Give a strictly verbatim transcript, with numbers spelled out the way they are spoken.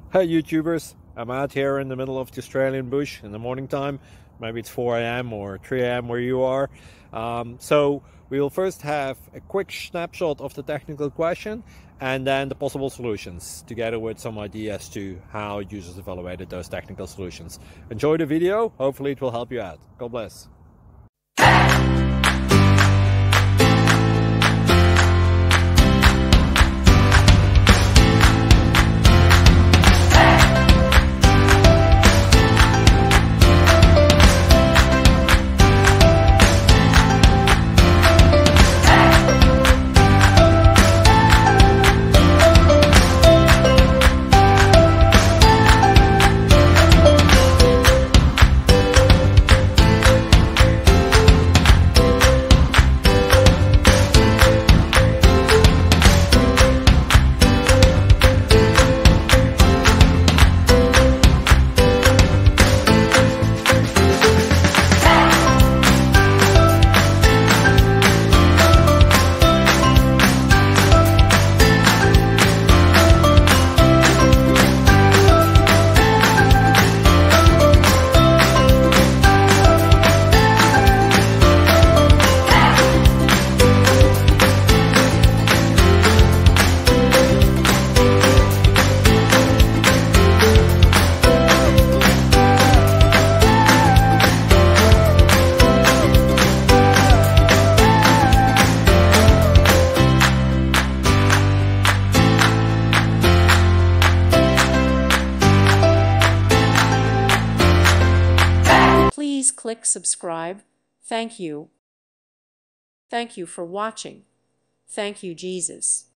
Hey YouTubers, I'm out here in the middle of the Australian bush in the morning time. Maybe it's four A M or three A M where you are. Um, so we'll first have a quick snapshot of the technical question and then the possible solutions, together with some ideas to how users evaluated those technical solutions. Enjoy the video, hopefully it will help you out. God bless. Please click subscribe. Thank you. Thank you for watching. Thank you, Jesus.